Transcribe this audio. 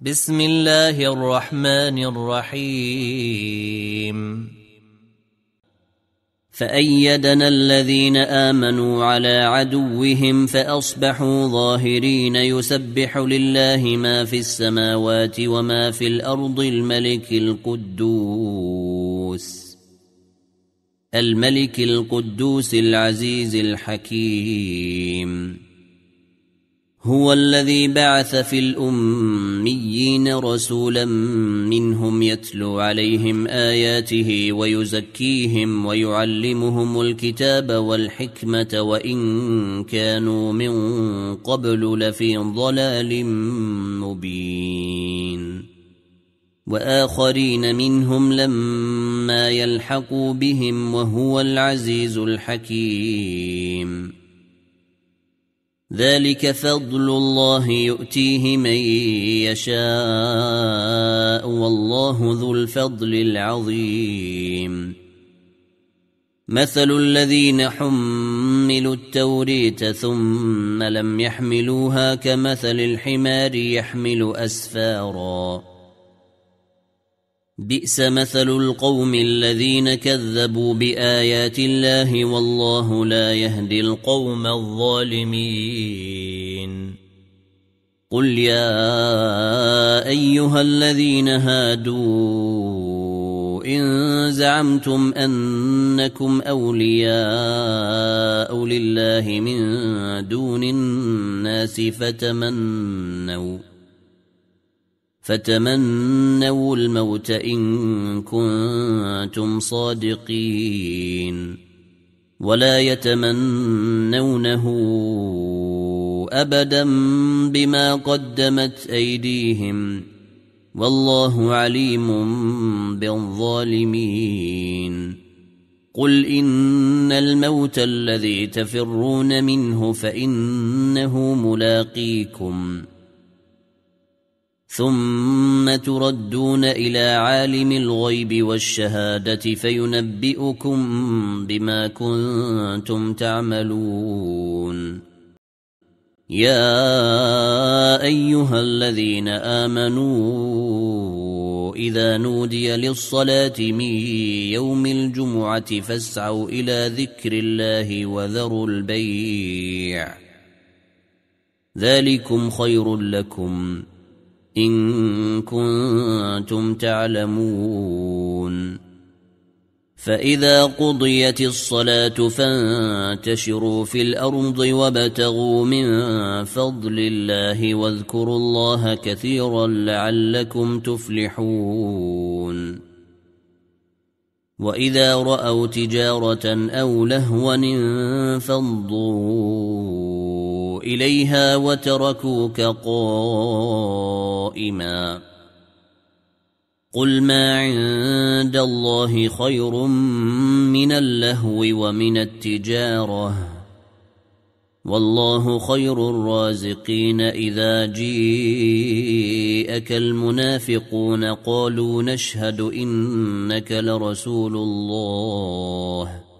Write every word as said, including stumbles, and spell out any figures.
بسم الله الرحمن الرحيم فأيدنا الذين آمنوا على عدوهم فأصبحوا ظاهرين يسبح لله ما في السماوات وما في الأرض الملك القدوس الملك القدوس العزيز الحكيم هو الذي بعث في الأميين رسولا منهم يتلو عليهم آياته ويزكيهم ويعلمهم الكتاب والحكمة وإن كانوا من قبل لفي ضلال مبين وآخرين منهم لما يلحقوا بهم وهو العزيز الحكيم ذلك فضل الله يؤتيه من يشاء والله ذو الفضل العظيم مثل الذين حملوا التوريت ثم لم يحملوها كمثل الحمار يحمل أسفارا بئس مثل القوم الذين كذبوا بآيات الله والله لا يهدي القوم الظالمين قل يا أيها الذين هادوا إن زعمتم أنكم أولياء لله من دون الناس فتمنوا فتمنوا الموت إن كنتم صادقين ولا يتمنونه أبدا بما قدمت أيديهم والله عليم بالظالمين قل إن الموت الذي تفرون منه فإنه ملاقيكم ثم تردون إلى عالم الغيب والشهادة فينبئكم بما كنتم تعملون يا أيها الذين آمنوا إذا نودي للصلاة من يوم الجمعة فاسعوا إلى ذكر الله وذروا البيع ذلكم خير لكم إن كنتم تعلمون فإذا قضيت الصلاة فانتشروا في الأرض وابتغوا من فضل الله واذكروا الله كثيرا لعلكم تفلحون وإذا رأوا تجارة أو لهوا انفضوا إليها وتركوك قائما قل ما عند الله خير من اللهو ومن التجارة والله خير الرازقين إذا جيءك المنافقون قالوا نشهد إنك لرسول الله